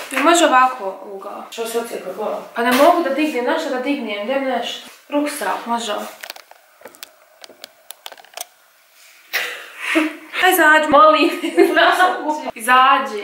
Mi može ovako ugao. Što se ocijeka glava? Pa ne mogu da dignem, znaš šta da dignem, idem nešto. Ruksak, može ovo. Aj izađi, molim. Izađi.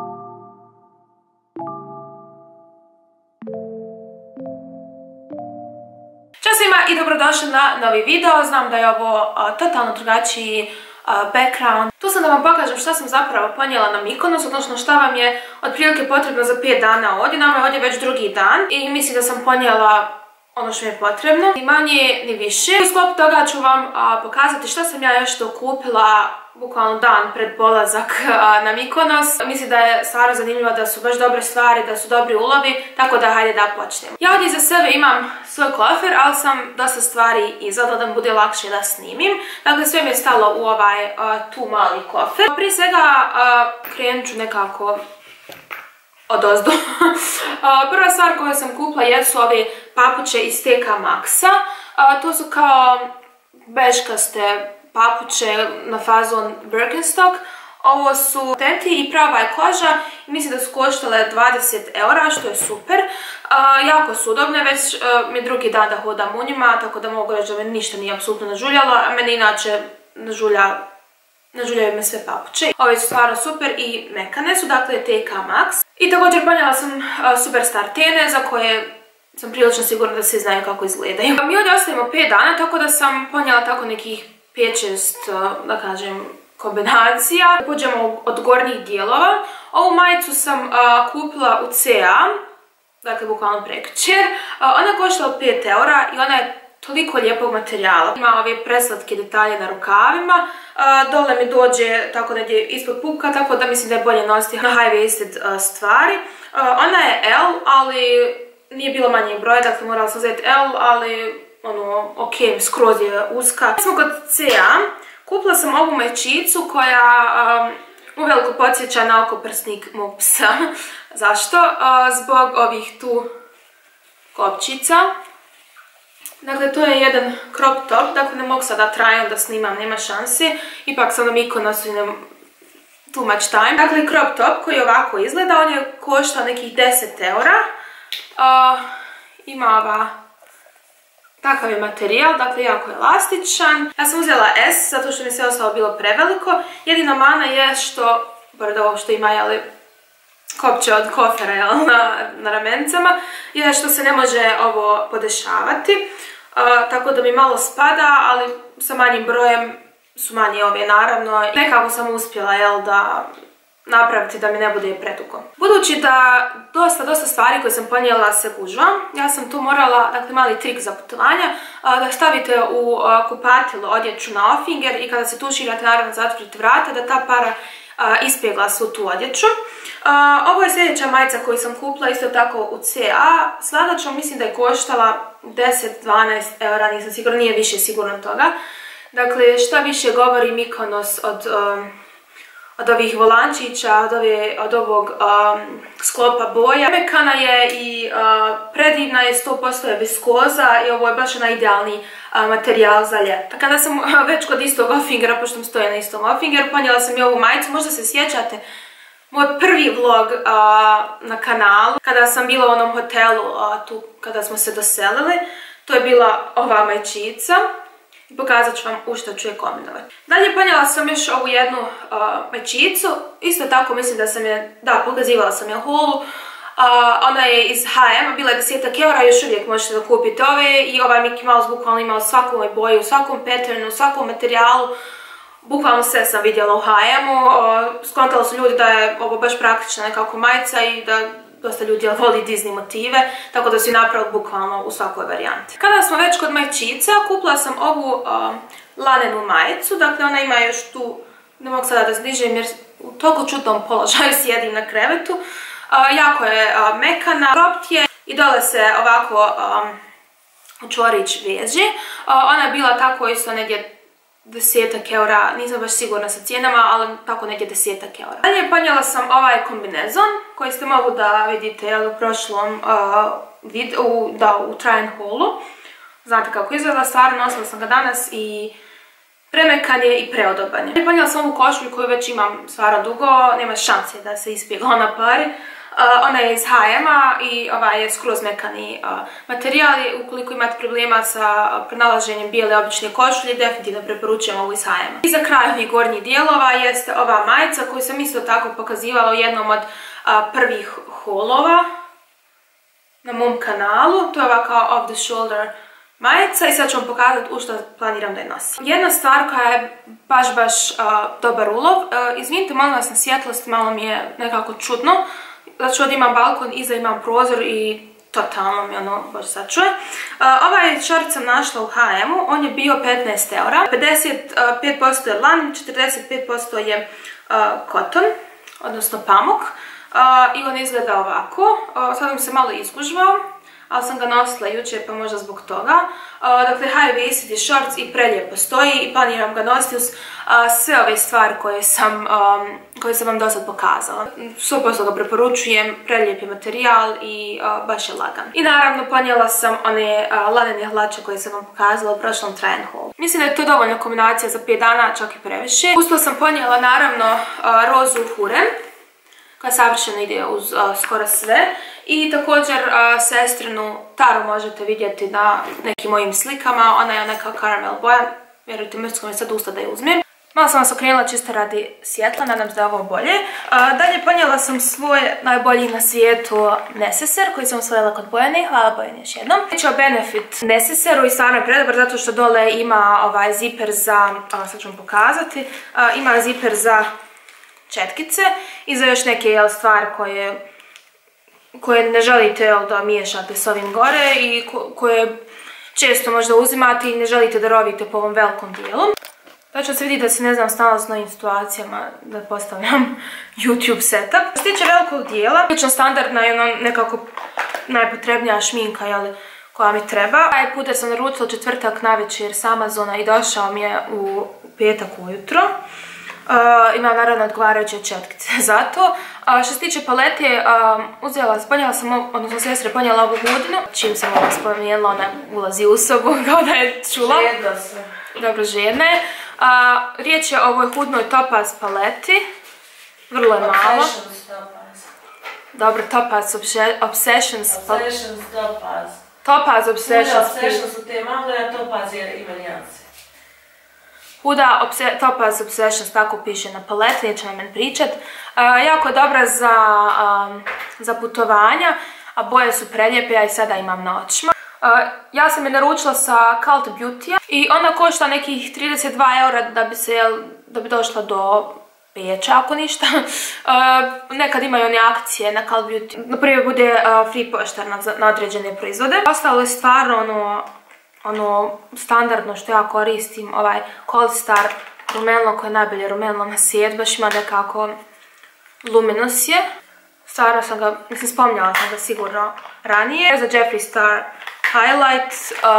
Ćao svima i dobrodošli na novi video. Znam da je ovo totalno drugačiji background. Tu sam da vam pokažem šta sam zapravo ponijela na Mykonos, odnosno šta vam je otprilike potrebno za 5 dana ovdje. Nama je ovdje već drugi dan i mislim da sam ponijela ono što mi je potrebno, ni manje ni više. U sklopu toga ću vam pokazati šta sam ja još to kupila bukvalno dan pred polazak na Mykonos. Mislim da je stvarno zanimljivo, da su baš dobre stvari, da su dobri ulovi, tako da hajde da počnemo. Ja ovdje iza sebe imam svoj kofer, ali sam dosta stvari izvadila da mi bude lakše da snimim. Dakle, sve mi je stalo u ovaj tu mali kofer. Prije svega krenut ću nekako odozdo. Prva stvar koju sam kupila jesu ove papuče iz TK Maxxa. To su kao bežkaste papuče na fazon Birkenstock. Ovo su tenti i prava je koža i mislim da su koštale 20 eura, što je super. Jako su udobne, već mi je drugi dan da hodam u njima, tako da mogu reći da me ništa nije apsolutno nažuljalo, a meni inače nažuljaju me sve papuče. Ove su stvarno super i mekane su, dakle TK Maxx. I također ponijela sam Superstar tene za koje sam prilično sigurna da svi znaju kako izgledaju. Mi ovdje ostavimo 5 dana, tako da sam ponijela tako nekih 5-6, da kažem, kombinacija. Pođemo od gornjih dijelova. Ovu majicu sam kupila u CA, dakle bukvalno prekjučer. Ona koštala 5 eura i ona je toliko lijepog materijala. Ima ove preslatke detalje na rukavima. Dole mi dođe tako negdje ispod pupka, tako da mislim da je bolje nositi na high-waisted stvari. Ona je L, ali nije bilo manje broja, dakle morala sam uzeti L, ali ono, ok, skroz je uska. Smo kod CA. Kupila sam ovu mečicu koja uveliko podsjeća na okoprsnik mog psa. Zašto? Zbog ovih tu kopčica. Dakle, to je jedan crop top, dakle ne mogu sada trajno da snimam, nema šanse. Ipak sam na Mykonosu i nemam too much time. Dakle, crop top koji ovako izgleda, on je koštao nekih 10 eura. Ima takav je materijal, dakle jako je elastičan. Ja sam uzela S zato što mi sve ostalo bilo preveliko. Jedina mana je što, pored ovo što ima kopče od kofera na ramencama, je što se ne može ovo podešavati. Tako da mi malo spada, ali sa manjim brojem su manje ove naravno. Nekako sam uspjela da napraviti da mi ne bude predugo. Budući da dosta stvari koje sam ponijela se gužva, ja sam tu morala, dakle mali trik za putovanja, da stavite u kupatilo odjeću na ofinger i kada se tuširate, naravno zatvorite vrata, da ta para ispjegla svu tu odjeću. Ovo je sljedeća majica koju sam kupila isto tako u CA. S lagačom mislim da je koštala 10-12 eura, nisam sigurna, nije više sigurno toga. Dakle, šta više govori Mykonos od ovih volančića, od ovog sklopa boja. Mekana je i predivna je, 100% je viskoza i ovo je baš onaj idealni materijal za ljeto. Kada sam već kod istog offingera, pošto stoje na istom offingeru, ponijela sam i ovu majicu. Možda se sjećate moj prvi vlog na kanalu, kada sam bila u onom hotelu tu kada smo se doselili. To je bila ova majčica. I pokazat ću vam u što ću je kombinovati. Dalje ponijela sam još ovu jednu mečicu. Isto tako mislim da sam je, pokazivala sam je u holu. Ona je iz H&M, bila je 10 eura, još uvijek možete da kupite ove. I ovaj Mickey Mouse bukvalno ima u svakom boju, u svakom patternu, u svakom materijalu. Bukvalno sve sam vidjela u H&M-u. Skontali su ljudi da je ovo baš praktična nekako majica i da dosta ljudi voli Disney motive, tako da su i napravili bukvalno u svakoj varijanti. Kada smo već kod majčica, kupila sam ovu lanenu majicu, dakle ona ima još tu, ne mogu sada da zdižem jer u toliko čudnom položaju sjedim na krevetu. Jako je mekana, cropped je i dole se ovako čvorić veže. Ona je bila tako isto negdje 10 eura, nisam baš sigurna sa cijenama, ali tako negdje 10 eura. Dalje ponijela sam ovaj kombinezon koji ste mogli da vidite u prošlom u try and haulu. Znate kako izgleda, stvarno nosila sam ga danas i premekan je i preodoban je. Ponijela sam ovu košulju koju već imam stvarno dugo, nema šanse da se ispjegla na pari. Ona je iz H&M-a i ovaj je skroz mekani materijal. Ukoliko imate problema sa pronalaženjem bijele obične košulje, definitivno preporučujem ovu iz H&M-a. I za kraj ovih gornjih dijelova jeste ova majica koju sam isto tako pokazivala u jednom od prvih haulova na mom kanalu. To je ova kao off the shoulder majica i sad ću vam pokazati u što planiram da je nosim. Jedna stvar koja je baš dobar ulov, izvinite molim vas na svjetlost, malo mi je nekako čudno, zato što ovdje imam balkon, iza imam prozor i totalno mi ono baš sad čuje. Ovaj šort sam našla u H&M-u, on je bio 15 eura, 55% je lan, 45% je koton, odnosno pamuk. I on izgleda ovako, sad vam se malo izgužvao, ali sam ga nosila jučer pa možda zbog toga. Dakle, high-waisted shorts i prelijepo stoji i planiram ga nositi uz sve ove stvari koje sam vam do sad pokazala. 100% ga preporučujem, prelijep je materijal i baš je lagan. I naravno ponijela sam one lanene hlače koje sam vam pokazala u prošlom try and haul. Mislim da je to dovoljna kombinacija za 5 dana, čak i previše. Uz to sam ponijela naravno rozu Huren, koja savršeno ide uz skoro sve. I također sestrinu Taru možete vidjeti na nekim mojim slikama. Ona je neka karamel boja. Vjerujte, mrsko mi sad usta da je uzmem. Malo sam vas okrenula čisto radi svjetla, nadam se da je ovo bolje. Dalje ponijela sam svoj najbolji na svijetu neseser koji sam osvojila kod Bojane. Hvala Bojani još jednom. Riječ o Benefit neseseru i stvarno je predobar zato što dole ima ovaj ziper za, sad ću vam pokazati, ima ziper za četkice i za još neke stvari koje ne želite da miješate s ovim gore i koje često možda uzimate i ne želite da rovite po ovom velikom dijelu. Tačno se vidi da se ne znam stalno s novim situacijama da postavljam YouTube setup. Što se tiče velikog dijela, lično standardna je ono nekako najpotrebnija šminka koja mi treba. Taj puder sam naručila četvrtak navečer s Amazona i došao mi je u petak ujutro. Imam naravno odgovarajuće četkice za to. Što se tiče palete, ponijela sam, odnosno sestra ponijela ovu hudinu. Čim sam ovo spomenula, ona ulazi u sobu kao da je čula. Žedno se. Dobro, žedna je. Riječ je o ovoj hudnoj Topaz paleti. Vrlo je malo. Obsessions Topaz. Dobro, Topaz Obsessions. Obsessions Topaz. Topaz Obsessions. Obsessions su te malo, a Topaz je ima nijanse. Huda Topaz Obsessions, tako piše na paleti, neće nam pričat. Jako je dobra za putovanja, a boje su prelijepe, ja i sada imam na očima. Ja sam je naručila sa Cult Beauty-a i ona košta nekih 32 eura da bi došla do Beča, ako ništa. Nekad imaju one akcije na Cult Beauty. Naprimjer bude free poštar na određene proizvode. Ostalo je stvarno ono standardno što ja koristim, ovaj Cold Star rumenilo koje je najbolje rumenilo na svijet, baš ima nekako luminous je. Stvarno sam ga, mislim spominjala sam ga sigurno ranije. Za Jeffree Star Highlight,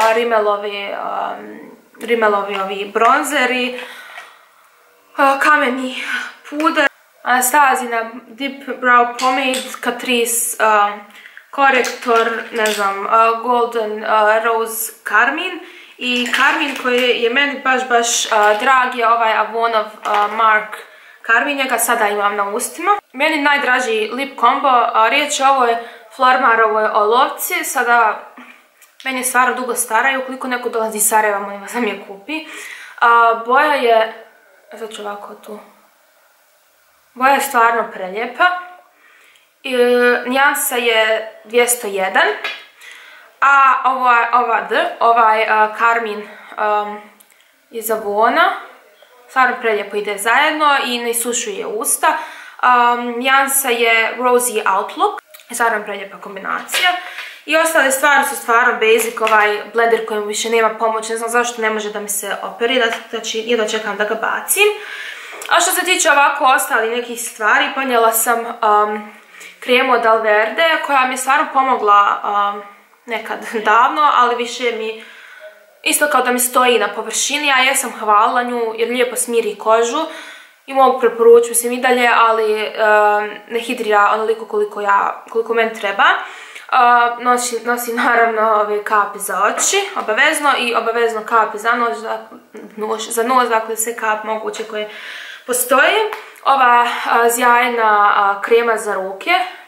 rimelovi ovi bronzeri, kameni puder, Anastazina Deep Brow Pomade, Catrice korektor, ne znam, Golden Rose Carmine i Carmine koji je meni baš drag je ovaj Avonov Mark Carmine, njega sada imam na ustima. Meni najdraži lip combo, riječ je o ovoj Flormarovoj olovci, sada meni je stvarno dugo stara i ukoliko neko dolazi iz Sarajeva, molim vas da mi je kupi. Boja je, sad ću ovako tu, boja je stvarno prelijepa. Nijansa je 201, a ovaj Carmine iz Avona stvarno prelijepo ide zajedno i ne isušuje usta. Nijansa je Rosy Outlook, stvarno prelijepa kombinacija. I ostale stvari su stvarno basic, ovaj blender kojem više nema pomoć, ne znam zašto ne može da mi se operi, znači jedva čekam da ga bacim. A što se tiče ovako ostalih nekih stvari, ponijela sam kremu od Alverde koja mi je stvarno pomogla nekad davno, ali više mi isto kao da mi stoji na površini. Ja jesam hvalila nju jer lijepo smiri kožu i mogu preporučiti, mislim i dalje, ali ne hidrira onoliko koliko meni treba. Nosim naravno ove kapi za oči, obavezno, i obavezno kapi za nos, dakle sve kap moguće koje postoje. Ova sjajna krema za ruke,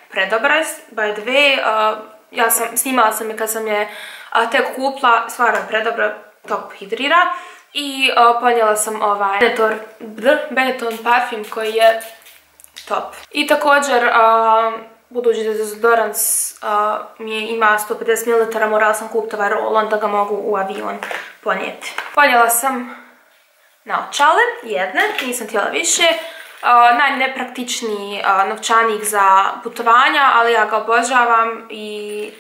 predobra, by the way. Snimala sam je kad sam je tek kupila, stvarno je predobra, top hidrira. I ponijela sam ovaj Benetton parfum koji je top. I također, budući da dezodorans ima 150 ml, morala sam kupiti ovaj roll-on da ga mogu u avion ponijeti. Ponijela sam naočale, jedne, nisam htjela više. Najnepraktičniji novčanik za putovanja, ali ja ga obožavam i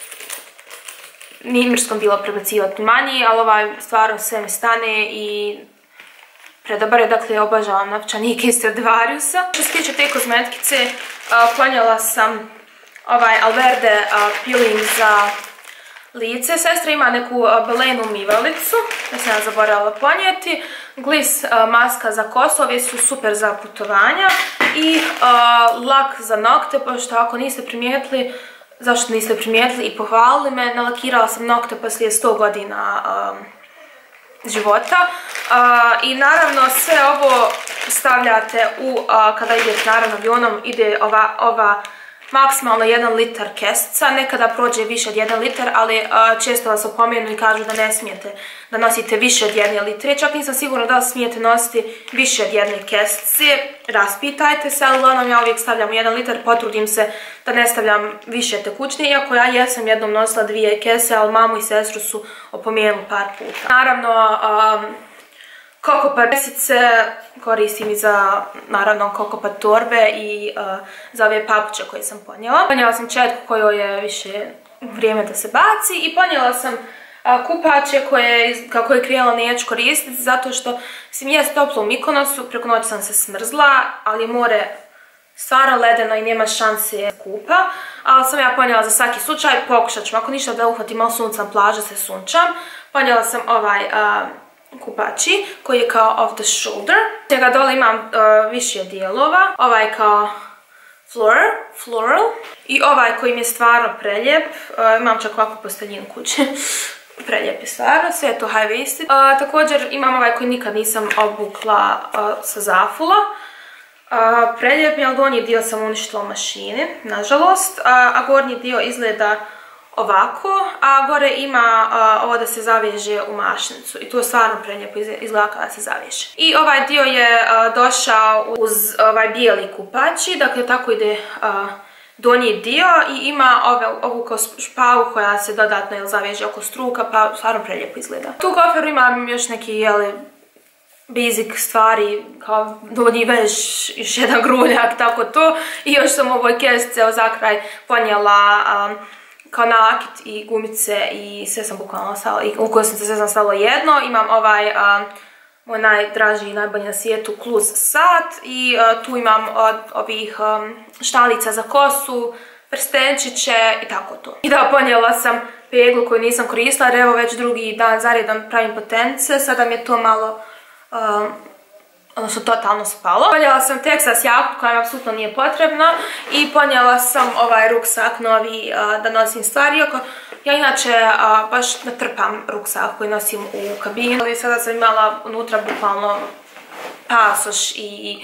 nije mrskom bilo prebacivati manji, ali ovaj stvarno sve mi stane i predobar je, dakle obožavam novčanike iz Stradivariusa. Što se tiče te kozmetkice, ponijela sam ovaj Alverde peeling za lice. Sestra ima neku Belenu umivalicu, da sam ja zaboravila ponijeti. Gliss maska za kosu, ove su super za putovanja. I lak za nokte, pošto ako niste primijetili, zašto niste primijetili i pohvalili me, nalakirala sam nokte poslije 100 godina života. I naravno sve ovo stavljate kada idete naravno avionom, ide ova maksimalno 1 litar kesica, nekada prođe više od 1 litar, ali često vas opomenu i kažu da ne smijete da nosite više od 1 litre. Čak nisam sigurna da smijete nositi više od 1 kesice, raspitajte se, ali uglavnom ja uvijek stavljam 1 litar, potrudim se da ne stavljam više tekućine, iako ja jesam jednom nosila 2 kese, ali mamu i sestru su opomenuli par puta. Naravno, kokopad presice koristim i za, naravno, kokopad torbe i za ove papuče koje sam ponijela. Ponijela sam četku kojoj je više vrijeme da se baci i ponijela sam kupače koje, kako je krijela, neću koristiti zato što mislim jest toplo u Mikonosu, preko noći sam se smrzla, ali more stvarno ledeno i nema šanse kupa, ali sam ja ponijela za svaki slučaj, pokušat ću, ako ništa da uhvatim malo sunca na plaži, se sunčam. Ponijela sam ovaj kupači koji je kao off the shoulder. Njega dole imam više dijelova, ovaj kao floral i ovaj koji mi je stvarno preljep, imam čak ovakvu posteljinu kuće. Preljep je stvarno, sve je to high waisted. Također imam ovaj koji nikad nisam obukla sa Zafula. Preljep mi je, ali donji dio sam uništila u mašini, nažalost, a gornji dio izgleda ovako, a gore ima ovo da se zaveže u mašnicu i to je stvarno prelijepo, izgleda kada se zaveže. I ovaj dio je došao uz ovaj bijeli kupači, dakle tako ide donji dio i ima ovu špavu koja se dodatno zaveže oko struka, pa stvarno prelijepo izgleda. Tu u koferu imam još neki basic stvari, kao donji veš, još jedan gruljak, tako to. I još sam u ovoj kesice za kraj ponijela kao nakit i gumice i sve sam bukvalno stavila, i u kosnice sve sam stavila jedno. Imam ovaj moj najdraži i najbolji na svijetu Kluz sat i tu imam od ovih štalica za kosu, prstenčiće i tako to. I da, ponijela sam peglu koju nisam koristila jer evo već drugi dan zaredom pravim potence, sada mi je to malo odnosno totalno spalo. Ponijela sam Texas jaknu koja mi apsolutno nije potrebna i ponijela sam ovaj ruksak novi da nosim stvari. Ja inače baš ne trpam ruksak koji nosim u kabinu, ali sada sam imala unutra bukvalno pasoš i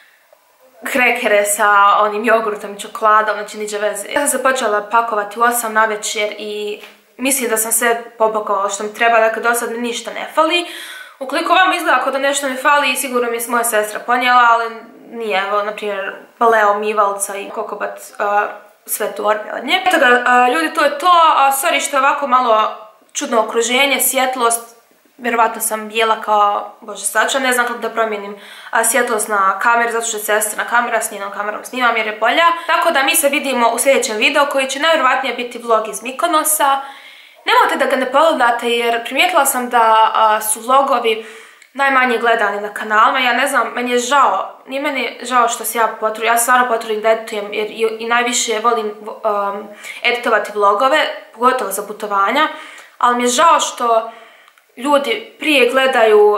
krekere sa onim jogurtom i čokoladom, znači niđe veze. Ja sam se počela pakovati u 8 na večer i mislim da sam sve popakovala što mi treba, dakle do sad mi ništa ne fali. Ukoliko vam izgleda kao da nešto mi fali, sigurno mi je moja sestra ponijela, ali nije, evo, na primjer, baleo, mivalca i kokobat, sve torbe od nje. Eto ga, ljudi, to je to. Sorry što je ovako malo čudno okruženje, svjetlost, vjerovatno sam bijela kao, bože sača, ne znam kako da promijenim svjetlost na kameri, zato što je sestrina kamera, s njenom kamerom snimam jer je bolja. Tako da mi se vidimo u sljedećem videu koji će najvjerovatnije biti vlog iz Mikonosa. Nemojte da ga ne pogledate jer primijetila sam da su vlogovi najmanje gledani na kanalima. Ja ne znam, meni je žao, nije meni žao što se ja potrudim, ja se stvarno potrudim da editujem jer i najviše volim editovati vlogove, pogotovo za putovanja, ali mi je žao što ljudi prije gledaju,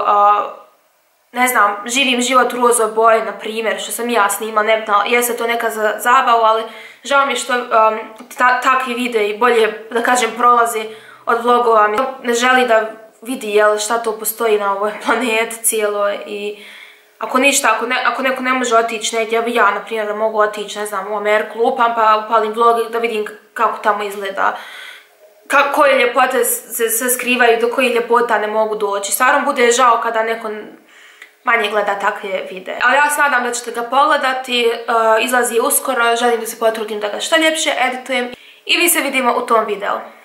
ne znam, živim život u rozovoj boji, na primjer, što sam ja snimala, nebitno, jeste to neka za zabavu, ali žao mi je što takvi videi bolje, da kažem, prolazi od vlogova. Ne želi da vidi šta to postoji na ovoj planeti cijeloj i Ako ništa, ako neko ne može otići negdje, evo ja, na primjer, mogu otići, ne znam, u Ameriku, lupam, pa upalim vlog da vidim kako tamo izgleda. Koje ljepote se skrivaju, do kojih ljepota ne mogu doći. Stvarno bude žao kada neko manje gleda takve videe. Ali ja se nadam da ćete ga pogledati, izlazi uskoro, želim da se potrudim da ga što ljepše editujem i mi se vidimo u tom videu.